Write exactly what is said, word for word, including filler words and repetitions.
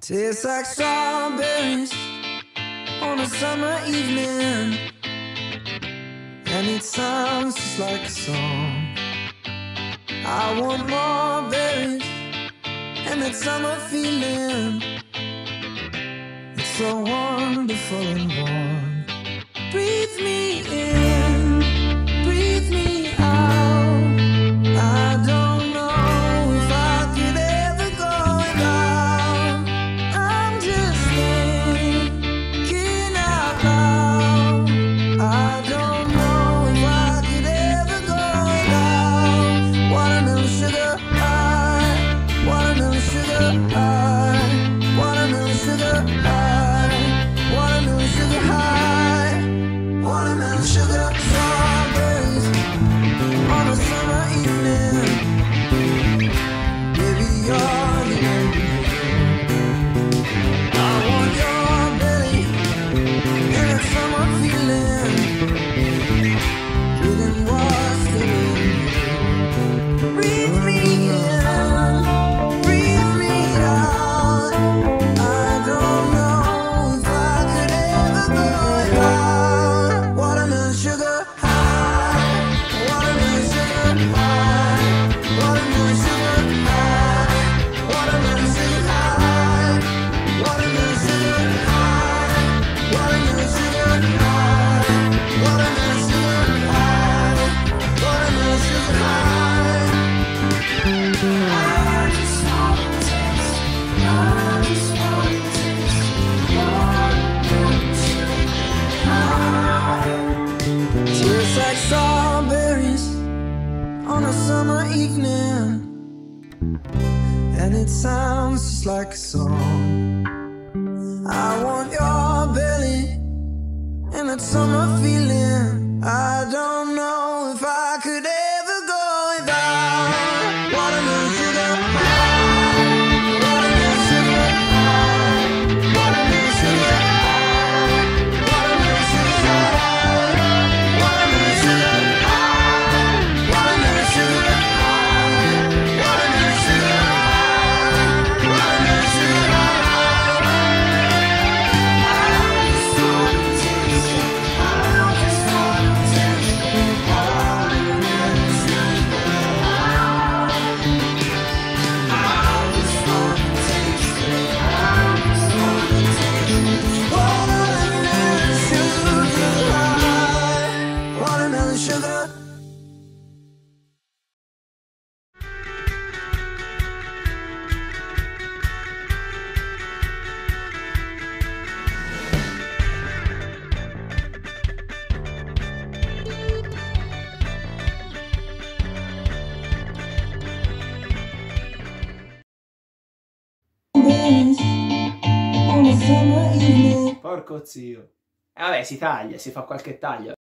Tastes like strawberries on a summer evening, and it sounds just like a song. I want more berries and that summer feeling. It's so wonderful and warm. Breathe me in, breathe me out. I don't know if I could ever go without. I'm just thinking out loud. I don't know if I could ever go without watermelon sugar high, watermelon sugar high, watermelon sugar high, watermelon sugar high, watermelon sugar strawberries on a summer evening. Baby, you're the only one. I want your belly and that summer feeling. Getting what's in. Breathe me in, breathe me out. I don't know if I could ever go without watermelon sugar high, watermelon sugar high, watermelon sugar high, watermelon sugar high, watermelon sugar high, watermelon sugar high, watermelon sugar high, watermelon sugar high. I just wanna taste, I just wanna taste watermelon sugar high. Tastes like strawberries on a summer evening, and it sounds just like a song. I want your belly and that summer feeling. I don't know if I could ever go without watermelon sugar high, watermelon sugar high, watermelon sugar high, watermelon sugar high, watermelon sugar high, watermelon sugar high, watermelon sugar high, watermelon sugar high. I just wanna taste it, I just wanna taste it, watermelon sugar high. I just wanna taste it, I just wanna taste it, watermelon sugar high, watermelon sugar. Porco zio. E vabbè, si taglia, si fa qualche taglio.